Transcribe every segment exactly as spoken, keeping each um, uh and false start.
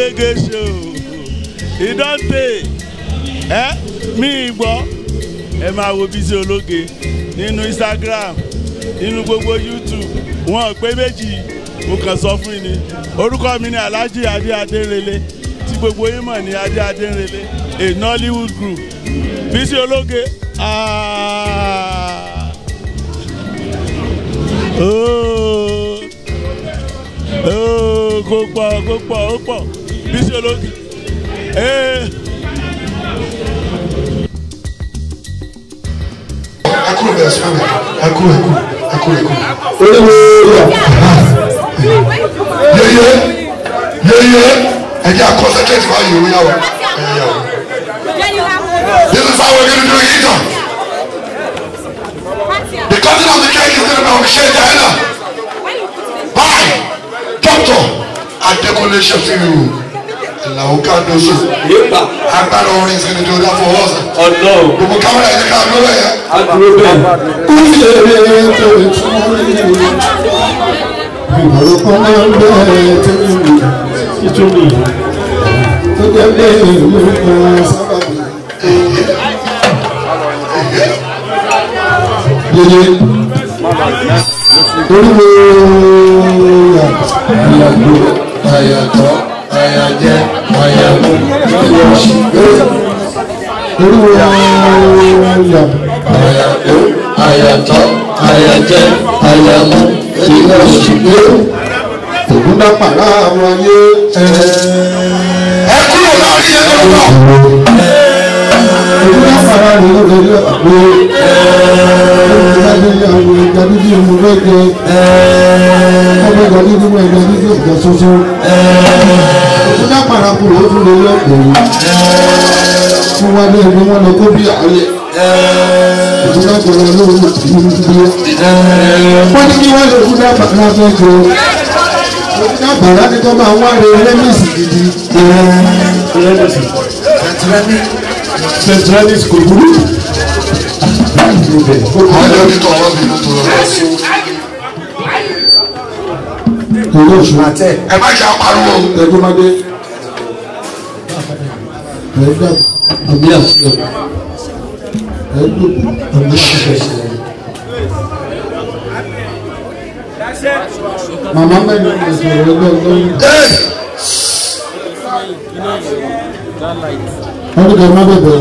Ológe show ìdọ́ǹtè ẹ mi gbọ́ ẹ máa wo Bísí Ológe nínú Instagram nínú gbogbo YouTube wọn pé méjì mo kàn sọ fún yín ni orúkọ mi ni Alhaji Adé Adérelé tí gbogbo yín mọ̀ ní Adé Adérelé a Nollywood group Bísí Ológe ah oh oh kó pọ̀ kó pọ̀ ó pọ̀ Bísí Ológe eh. Akuru bẹ̀rẹ̀ sí ọ̀nà akuru ẹ̀kú akuru ẹ̀kú. Yeye yeye ẹ̀jẹ̀ àkọsẹ̀tẹ̀tì wa yòó yà wọ̀ ẹ̀yẹ yà wọ̀. This is how we're gonna do it now. The cutting of the cake is gonna be on Shea Diana. Bye, Doctor Adekunle Shafiu. Ìlàwọ̀ ká doso. Agbára orin sí ni tó dá fọwọ́ sàn. Ọ̀dọ́. Gbogbo kámẹ́rà yẹn ká ló bẹ̀yẹ. Adúró bẹ́ẹ̀. Kúlẹ̀ rẹ̀ tó tún rí. Ìbọ̀rọ̀ kan máa ń bẹ̀rẹ̀ tó rí. Ìtúni. Tó jẹ́ bẹ́ẹ̀ ló máa sábà bí. Yeye. Olúwo àyàgbó àyàtọ̀ àyàjẹ́ àyàmú àyàṣìgbé. Olúwo àyàgbó àyàtọ̀ àyàjẹ́ àyàmú àyàṣìgbé. Ògúndápàrà àwọn ayé Ẹ kúrò láàrin yẹn lọ́wọ́. Ògúndápàrà ni ó lè lọ àgbo. Ìgbàdí àwọn ìgbàdí bí ọmọ rẹ̀gẹ̀. Ọmọ ìgbàdí bí ọmọ ìgbàdí bí ọ̀gá ṣoṣo. Ògúndápàrà kúrò ó tún lè lọ pẹ̀lú. Fún wa ní ẹni wọn lọ kó bí àárẹ̀. Ògúndápàrà lóhùn ìlú ìdílé. Wọ́n ní kí wọ́n lè Ògúndápàrà fẹ́ jọ. Ògúndápàrà ní kọ́ máa wá rẹ̀ rẹ́mísì gidi. Centralis kò burú. Ọjọ́ ní tọ̀wọ́ bí mo tó lọ sí. Olóòṣù àtẹ. Ẹ má ṣe apariwo. Ẹgbẹ́mọdé. Ẹgbẹ́ Àbí àṣìlọ. ẹgbẹ́ Àbí àṣìlọ. màmá mẹ́rin ní ìṣòro ẹgbẹ́ ọgbọ́n. Wọ́n ní kí ẹ má bẹ̀bẹ̀.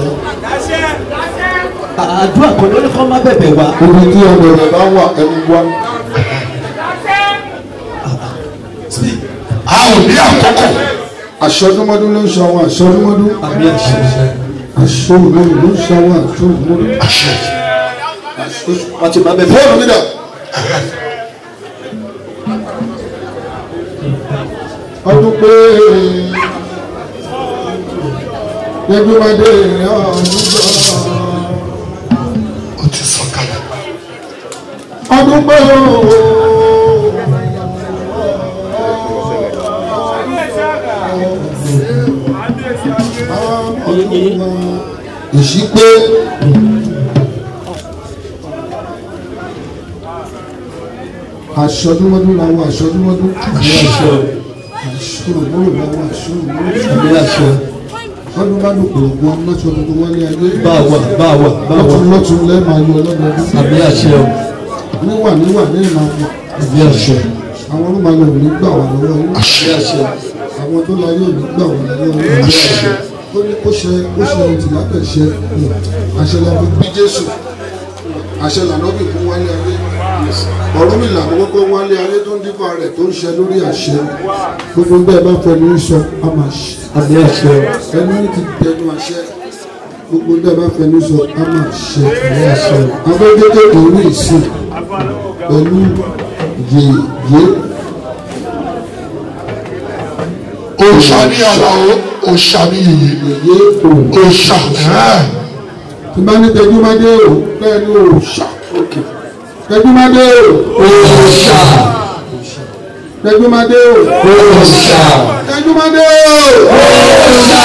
Àdúrà kan ló ní kọ́ má bẹ̀bẹ̀ wá. Omi tí ọ̀dọ̀ rẹ̀ bá wà ẹnu wá. A ò ní àkókò. Aṣọ́dúnmọ́dún ló ń ṣe àwọn aṣọ́dúnmọ́dún. Àbí àṣìlọ. Aṣọ́dúnmọ́dún ló ń ṣe àwọn aṣọ́dúnmọ́dún. Àṣẹ. Wọ́n ti má bẹ̀bẹ̀. Fóònù mi dà. Ọdún pé Ẹgbẹ́mọdé ọdún jọ. O ti sọ kalẹ̀. Ọdún pé ìṣípé aṣọ́dúnmọ́dún làwọn aṣọ́dúnmọ́dún. Aṣọ́dúnmọ́dún làwọn aṣọ́dúnmọ́dún. Àbí àṣìlọ. Ọdún bá dùn gbòògbò lọ́sọ̀ gbogbo wálé ayé. Báwa báwa báwa. Lọ́tún lọ́tún lẹ́ẹ̀ máa yọ ọlọ́dọọdún. Àbí àṣìlọ. Níwà níwà lẹ́ẹ̀ máa mọ. Àbí àṣìlọ. Àwọn ọlọ́mọ ayọ̀ ò ní gbà wà lọ́wọ́ yín. Àbí àṣìlọ. Àwọn tó láyé ò ní gbà wà lọ́wọ́ yín. Ó ní kó ṣe kó ṣe ohun tí lápẹ̀ ṣe. Àṣẹ la fi bí Jésù. Àṣẹ lànà bí fún wálé ayé. Ọ̀rọ̀ mi lànà kọ́kọ́ wálé ayé tó ń dífà rẹ̀ tó ń ṣe lórí àṣẹ. Gbogbo bẹ́ẹ̀ bá fẹnu sọ, a máa ṣe. Àbí àṣìlọ. Ẹnu ti tẹnu àṣẹ. Gbogbo bẹ́ẹ̀ bá fẹnu sọ, a máa ṣe. Àbí àṣìlọ. Abẹ́gẹ́gẹ́ orí ìsìn pẹ̀lú yèyé. Òòṣà ní àlàó, òòṣà ní yìnyín. Yèyé Òòṣà. tí bá ní Tẹjúmádé o bẹ́ẹ̀ ni òòṣà. Tẹjúmádé o Òòṣà. Tẹjúmádé o Òòṣà. Tẹjúmádé o Òòṣà.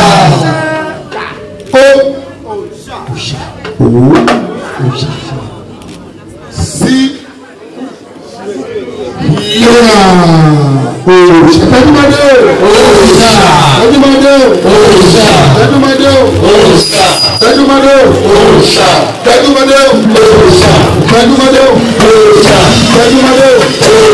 o Òòṣà. sí yíyá. Tẹ́júmọ́dé o. Tẹ́júmọ́dé o. Tẹ́júmọ́dé o. Tẹ́júmọ́dé o. Tẹ́júmọ́dé o. Tẹ́júmọ́dé o. Tẹ́júmọ́dé o.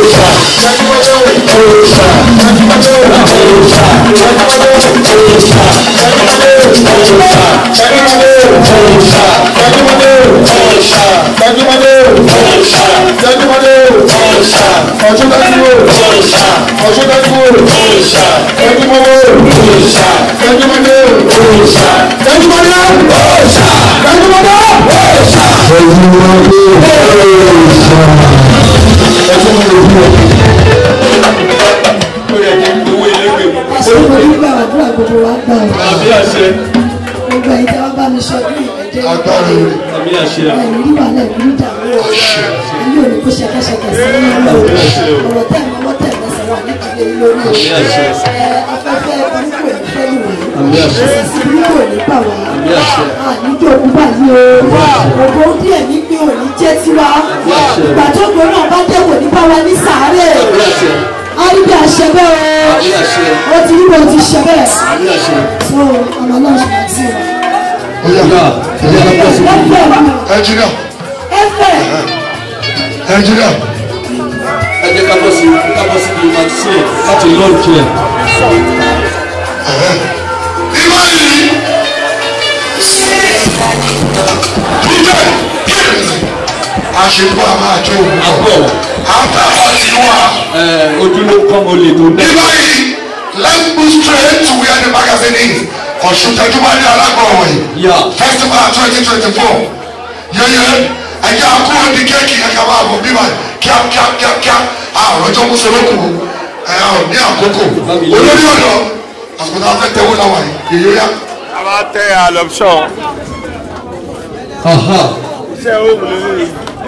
Engineer. Engineer. Ẹ jẹ́ ká bọ́ sí ká bọ́ sí ibi maxine láti lọ́ọ̀kì ẹ̀. Ìwọ yìí. Jíjẹ́ àṣepọ̀ a máa jó òun. Àbọ̀. Àtàwọn ti wá. Ojúlé kọ́ mo lè tó bẹ́ẹ̀. Ìwọ yìí. Let's move straight to where the magazine is. Ọ̀ṣun Tẹ́júmọ́dé alágbọ̀wọ̀ yìí. Festival twenty twenty four. Yẹ́yẹ́ ẹ̀jẹ̀ àkúrò ní kéèkì ẹ̀ka máa bọ̀ bíbá kíá kíá kíá kíá àrùn ọjọ́ mú sọ́lọ́kù ẹ̀ ọ̀ ní àkókò olórí ọ̀dọ́ àsìkò afẹ́ tẹ́wọ́ náà wà yìí èyí yá. a máa tẹ àlọ́ṣọ́. iṣẹ́ òògùn lélẹ́yìn.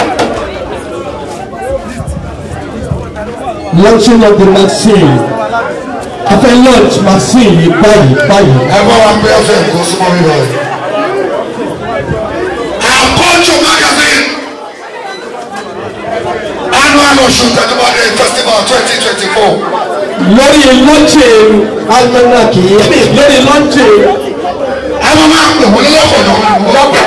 Launching of the vaccine. A fẹ́ launch vaccine yìí báyìí báyìí. ẹ bá wa gbé ẹfẹ kó súnmọ́ mi lọ. Àkójọ magazine annual Ọ̀ṣun Tẹ́júmọ́dé festival twenty twenty four. Lórí launching almanaki yìí lórí launching. ẹ máa máa pè wọ́n lọ́kọ̀ọ́ lọ́kọ̀ọ́.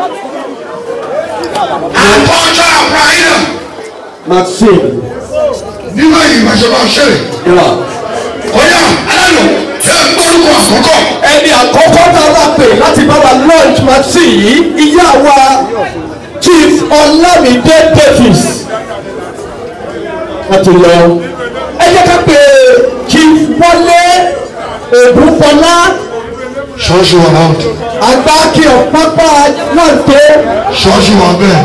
Àkójọ àpáyé. Vaccine. Nígbà yìí ìbáṣe máa ń ṣẹlẹ̀. Ọ̀yà aláàlú ẹ gbórúkọ àkọ́kọ́. Ẹni àkọ́kọ́ tá a bá pè láti bá wa launch vaccine yìí ìyá wa Chief Olamide Davis. Wọ́n ti lọ. Ẹ jẹ́ ká pè Chief Wọlé Ògúnfọlá. Ṣọ́ọ̀ṣì wà náà. Àgbákí ọ̀pápá náà tó. Ṣọ́ọ̀ṣì wà bẹ́ẹ̀.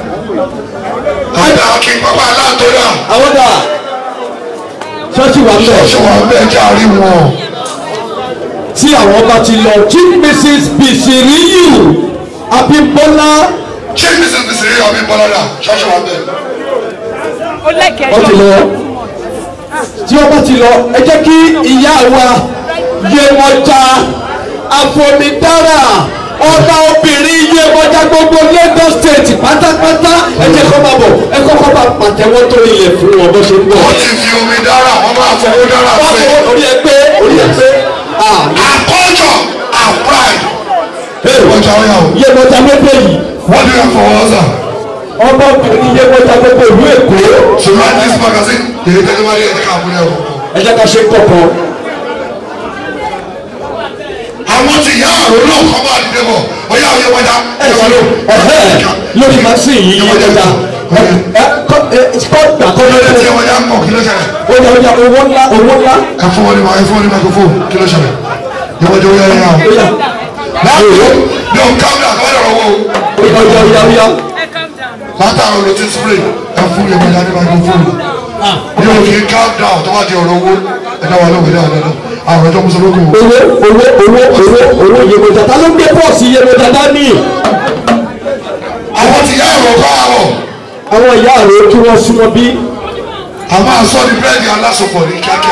Àgbákí pápá náà tó dà. Àwọn dà. Ṣọ́ọ̀ṣì wà bẹ́ẹ̀. Ṣọ́ọ̀ṣì wà bẹ́ẹ̀ jẹ́ àrí wọn. Tí àwọn bá ti lọ Chief Missus Bisiriyu Abímbọ́lá. Chief Missus Bisiriyu Abímbọ́lá dà. Ṣọ́ọ̀ṣì wà bẹ́ẹ̀. Wọ́n ti lọ. Tí wọ́n bá ti lọ ẹ jẹ́ kí ìyá wa Yemọja Afọmidára ọba obìnrin Yemọja gbogbo Lagos State pátápátá ẹ jẹ́ kó máa bọ̀ ẹ kọ́kọ́ bá pàtẹ́wọ́ tó ilẹ̀ fún wọn bó ṣe ń bọ̀. Wọ́n ti fi omi dára wọ́n máa fọwọ́ dára Wọ́n pé. fọwọ́ orí ẹ pé orí ẹ pé. Àkọ́jọ and pride. Yemọja ọ̀yà o. Yemọja gbogbo yìí. Wọ́n ní ẹ̀fọ́ wọ́n sà. Ọba obìnrin Yemọja gbogbo ìlú Èkó. Ṣùgbọ́n this magazine èyí tẹ́lẹ̀ máa ní ẹ̀jẹ̀ ká àbúrò ẹ̀wọ̀. Ẹ jẹ́ ká ṣe kọ̀ọ̀kan. Àwọn ti yá àrùn náà kọ́ máa dìde bọ̀ ọ̀yà Yemọja. Lórí màsín yìí Yemọja. Ẹ kọ́ gbà kọ́ Ọ̀yà tí lọ́dọ̀. Yemọja ń bọ̀ kí ló ṣẹlẹ̀? Ó yà ó yà owó ńlá owó ńlá. Ẹ fún wọn ní ma ẹ fún wọn ní microphone kí ló ṣẹlẹ̀? Yemọja ó yá yá yá. Ó yà Láàbò ní o calm down kọ́mọ́dé ọ̀rọ̀ wo. ó yà ó yà ó yà. Látàrí ọ̀rọ̀ tí spray ẹ fún Yemọja ní microphone. Ní o kì í calm down tó bá di ọ̀rọ̀ owó ẹ dá wa lóhùn ẹ dá wa lóhùn. Àwọn ọjọ́ mùsùlùmí. Owó owó owó owó owó Yemọja ta ló ń gbé pọ́ọ̀sì Yemọja dání. Àwọn ti yá àrùn kọ́ àwọ̀. Àwọn ìyá rẹ̀ kí wọ́n súnmọ́ bí. Àmọ́ àsọ ní búrẹ́dì alásopọ̀ ní kíákíá.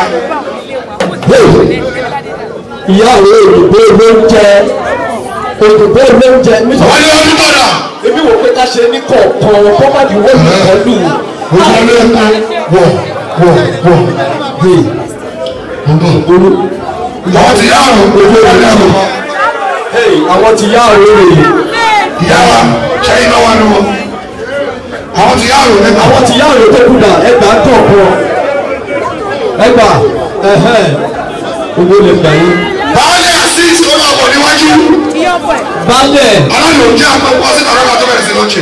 Ìyá rẹ̀ òyìnbó ló ń jẹ òyìnbó ló ń jẹ. Wọ́n ní ọdún tọ̀dà. Èmi wò pé ká ṣe ní kọ̀ọ̀kan kọ́mọ̀dé wọ́n ní kọ́ lù. Wọ́n ní ọdún wọ̀ wọ̀ wọ̀. àwọn ti yá àrùn ojú ìwé àrùn. àwọn ti yá àrùn rè. ìyá wa ṣe iná wa ni wọn. àwọn ti yá àrùn ẹgbàá. àwọn ti yá àrùn tó kù dà ẹgbàá tó kọ. ẹgbàá owó lè gbà yín. baálé asis kó máa bọ̀ níwájú. baálé. aláàlú ò jẹ́ àpò pọ́sí tàbí ọ̀rọ̀ tó bẹ̀rẹ̀ sí lọ́ọ̀ṣẹ̀.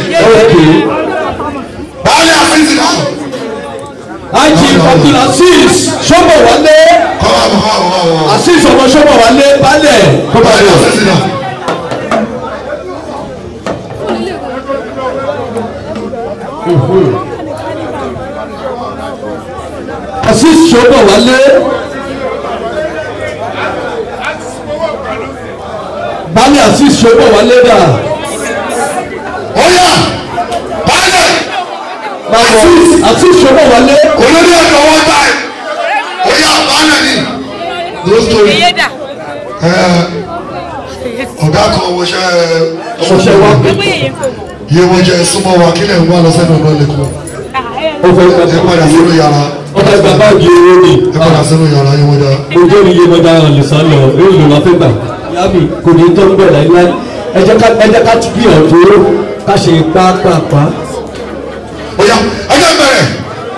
baálé asis náà. Aji Abdul Aziz Sọ́bọ̀ wálé. Aziz ọmọ Sọ́bọ̀ wálé balẹ̀. Aziz Sọ́bọ̀ wálé. Balẹ̀ Aziz Sọ́bọ̀ wálé dà. Oya balẹ̀. Aziz Aziz Sọ́bọ̀ wálé. Olórí ẹ̀dọ̀ wọ́n bá ẹ̀. Oya balẹ̀ ni. No story. Ọ̀gá kan wọṣẹ́ ọṣẹ wa. Iye wọ́n jẹ́ súnmọ́ wa kí lè wá lọ sẹ́nu ọ̀nà lẹ́kọ̀ọ́. Ó fẹ́ Ẹ padà sínú yàrá. ọba ìgbà báàgì owó ni. Ẹ padà sínú yàrá yín wọ́n dá. mo jẹ́ ní iye mọ́jà ọ̀lẹ́sàn lọ èyí ló máa fẹ́ gbà. yàbí kò ní tó ń bẹ̀ láíláí ẹ jẹ́ ká ẹ jẹ́ ká tún gbìyànjú ká ṣe pápápá. Oya ẹ jẹ́ bẹ̀rẹ̀.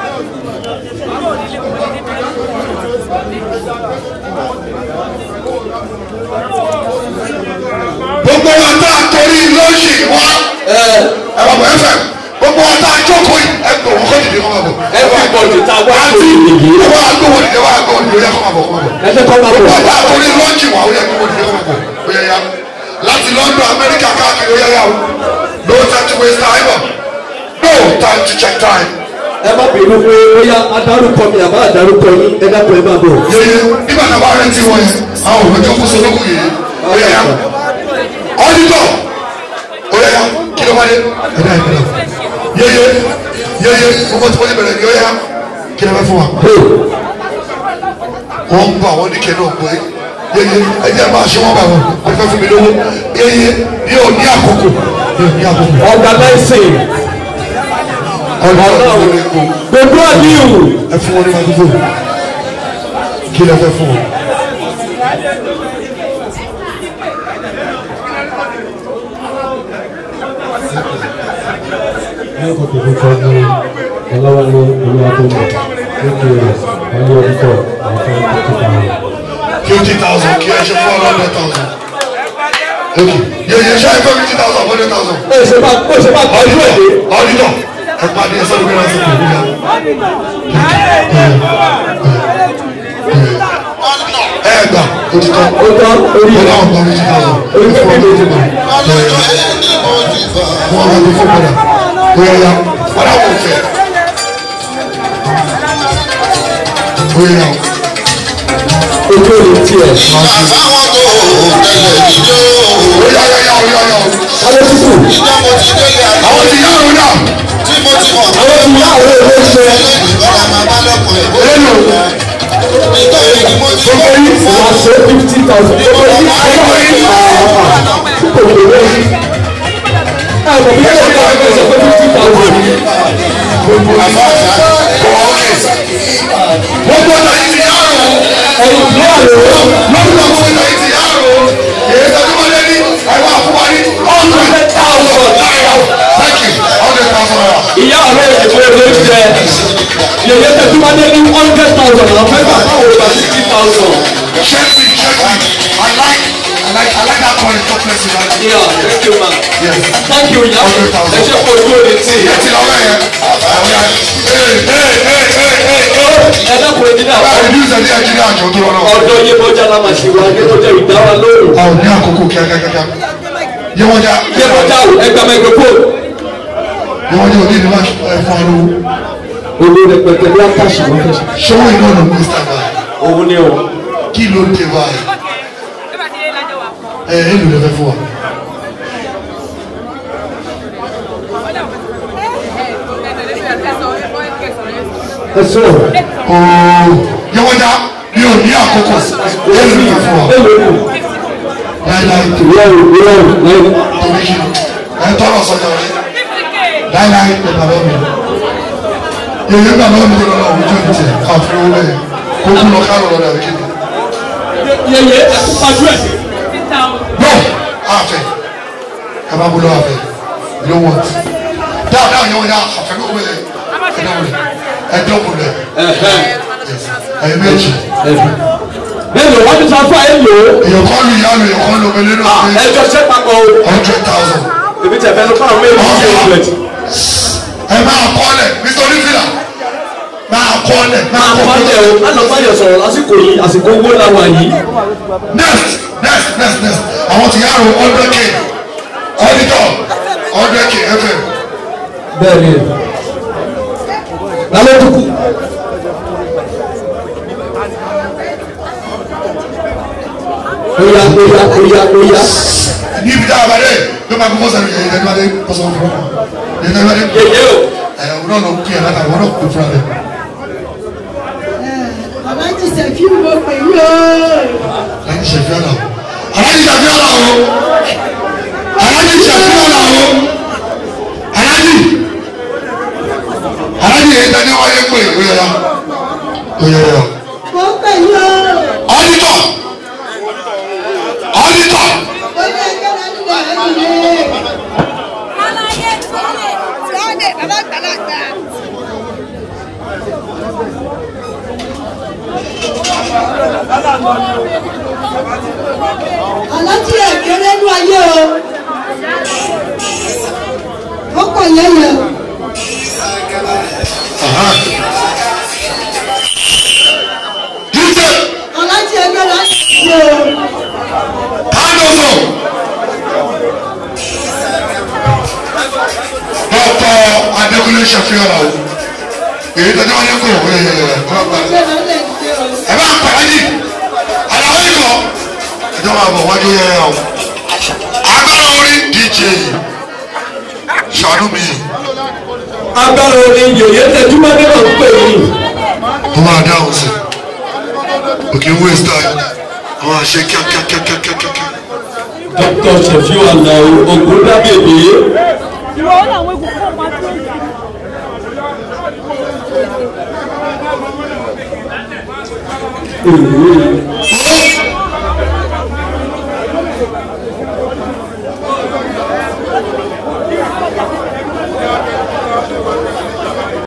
Gbogbo wa tá a torí lóṣì wá. Ẹ bá bọ̀ ẹ fẹ́. Gbogbo wa tá a jókòó yìí. Ẹ gbọ̀ wọ́n kọ́ dìde kọ́ máa bọ̀. ẹ wá ìbọ̀dù tá a wá sí ìdíje. Ẹ wá gbọ̀wọ́ dìde wá gbọ̀wọ́ dìde ó yẹ kọ́ máa bọ̀ kọ́ máa bọ̀. ẹ jẹ́ kọ́ máa Gbogbo wa bọ̀. tá a torí lóṣì wá ó yẹ gbọ̀wọ́ dìde kọ́ máa bọ̀. Ó yẹ ya. Láti London, America káàkiri ó yẹ ya o. No time to waste time. No time to check time. ẹ má bínú pé bóyá adarúkọ mi àbá adarúkọ yín ẹ dákun ẹ má bọ̀. Yeye nígbà tá a bá rẹ̀ ti wọ̀ yẹn àwọn òwe tó kú sọ́dọ́kù yìí ó yẹ ya. Ọ́dítọ̀ ó yẹ ya kí ló máa dé ẹ̀dá ìpínlẹ̀. Yeye yeye gbogbo tí wọ́n ti bẹ̀rẹ̀ ni ó yẹ ya kí ló fẹ́ fún wa. Wọ́n ń bọ̀ àwọn oníkẹ́ náà pé yeye ẹ̀jẹ̀ máa ṣe wọ́n bá wọn wọ́n fẹ́ fún mi lówó yeye yóò ní àkókò yóò ní àkókò. organizing Ọ̀dọ́ gbogbo àdìyù. ẹ fún wọn ní magbó kí lè fẹ́ fún wọn. lẹ́kọ̀ọ́ tó kọ́ ní ọlọ́wálé olúwàtòmọ̀ lókè rẹ̀ wálé ọdúnkọ̀ àwọn fifty thousand kí ẹ ṣe fún one hundred thousand. ok yeye ṣe é fẹ́ fifty thousand one hundred thousand. ó ṣe máa ó ṣe máa tọ́jú ẹ̀ dé. ọdítọ̀ ẹ pàdé ẹ sọ́dún mìíràn sí kòkòrò yá. ẹ gbà òtítọ́ ó tán orí ó ẹ̀ dáhùn kan fifty thousand. orí fẹ́ mi lójú mọ́. wọ́n wá tó fún padà ó yẹ ya padà wò fẹ́. ó yẹ ya ojú ò ní tiẹ̀. Àfáwọn tó tẹ̀lé níjó. ó yá yá yá ó yá yá. alẹ́ tútù. Ìjọ mo ti délé àná. àwọn ti yá òun náà. Tí mo ti mọ̀ pé àwọn ti yá àwọn èrò ṣe. ẹlẹ́yìn kọ́ra máa bá lọ́kùn ẹ̀. Hello. Nítorí ni mo ti gbogbo mọ̀ yìí fún wàá ṣe fifty thousand. gbogbo yìí gbogbo yìí kò lè wé. ẹ mọ̀ bí yóò ká ẹgbẹ́ sọ pé fifty thousand. gbogbo àbá kọ̀ ọ́kẹ́. gbogbo ọ̀nà yìí ti yá òun. ẹ̀yìn ìlú àlọ́. lọ́dún àwọn ọ̀nà yìí ti yá òun. èyí tó tún wọlé ní ẹ̀wọ̀n àfúwárí hundred thousand naira. thank you hundred thousand naira. ìyá ọ̀rẹ́ ìdìbò èrè jẹ yẹyẹ tẹ̀síwájú ní hundred thousand àwọn mẹ́fà báwo gba sixty thousand. check me check me I like I like I like that calling top place in that. Yeah, thank you ma. yes. thank you ìyá hundred thousand. ẹ ṣe kó ojú òde tí. ìyá ti lọ wẹ̀ yẹn. àwọn yà ee ee ee ee ee. ẹ dákun ẹni náà. báyìí reduce ẹni ẹni àjọ tó lọ náà. ọ̀dọ̀ Yemọja la máa ṣe wá ní tó jẹ́ ìdáwà lóhùn. a ò ní àkókò kíákíákíá. Yemọja. Yemọja o ẹgbẹ́ microphone. Yemọja ò ní ìdíwọ́ ẹ̀fọ́ arúgbó. owó rẹpẹtẹ bí akáṣì wọn fẹ́ ṣe. ṣọwọ́ iná ọ̀nà mínísítà náà. òun ni o. kí ló dé báyìí. ẹ ẹ lò lẹ́fẹ̀ẹ́ fún wa. ẹ sọ̀rọ̀. ooo Yemọja mi ò ní àkókò. ẹ lò lẹ́fẹ̀ẹ́ fún wa. ẹ lò ó. láíláí tó ìrọ̀rùn ìrọ̀rùn lẹ́yìn. torí kí ẹ tọrọ sọjọ rẹ. láíláí ẹ bàbá mi. yèyé bàbá mi lọ lọ òwúrọ̀ ní tiẹ̀ káfíń owó bẹ́ẹ̀. kú lọ kárọ̀ lọ́dọ̀ àbí kíni. yeye ẹkú pàjù ẹ. no àfẹ ẹ bá bolo àfẹ you don't want dáadáa yẹn wọ́n yà àfẹ kó wọlé ẹ náà wọlé ẹ dọ́ wọlé ẹ méjì. bẹ́ẹ̀ni wọ́n ti sọ fún ẹ lò. èèyàn kọ́ lu ìyá lu èèyàn kọ́ lu ọmọlẹ́ náà. ẹ jọ ṣe papọ̀ o. hundred thousand. èmi tẹ̀ fẹ́ lọ fún àwọn méjì ṣe ìwé. ẹ máa kọ́ lẹ̀ nítorí fìlà máa kọ́ lẹ̀ máa kọ́ lẹ̀ o má lọ bá yẹ sọ̀rọ̀ lásìkò yìí àsìkò owó la wà yìí. next next next next àwọn ti yàrá hundred k auditor hundred k fm. bẹ́ẹ̀ni lálẹ́ tó kù. oya oya oya oya. ní ibi dáa balẹ̀ ló máa kó fọ́sẹ̀ yẹn yẹn lọ́dẹ fọ́sẹ̀ fún ọ yẹn lọ́dẹ. yeye o. ẹ wọn náà lọ kí ẹ láta wọn náà kó fúnra rẹ. aláàjì sẹ̀fí wo pẹ̀lú o. aláàjì sẹ̀fí ọ̀la o aláàjì sẹ̀fí ọ̀la o aláàjì sẹ̀fí ọ̀la o aláàjì aláàjì yẹn tẹ́ ní wáyé pé oyè ya oyè ya. mo pẹ̀lú o. auditor auditor. ó ní ẹgbẹ́ náà nígbà rẹ̀ nílé. Alaye Sunday Sunday alágbàlagbà. aláàjì ẹ̀kẹ́rẹ́ nú ayé o. ó pọ̀ yẹ́yẹ́. Jíjẹ. aláàjì ẹgbẹ́ náà ṣe o. Kánóso. Dọ́kítọ̀ Adékúnlé ṣàfihàn o. Èyí tó dáwọ́ yẹn kò wọ́n yẹ yẹ ẹ bá pa ẹgbẹ́ náà lè ṣe o. ẹ bá pa láyé àlàó ikọ̀ ẹjọ́ máa bọ̀ wájú yẹ ẹ o. Agbára orí D J ṣàánú mi. agbára orin yòòyè tẹjúmọ́ nígbà tó pè yín. Ó máa dáhùn sí òkè waste time àwọn àṣẹ kíákíákíákíákíá. dókítà Ṣẹ̀fíù Àlàó Ògúndábèbè. Ìwọ ó làwọn egun kọ́ máa tó ìjà. Òwúrò.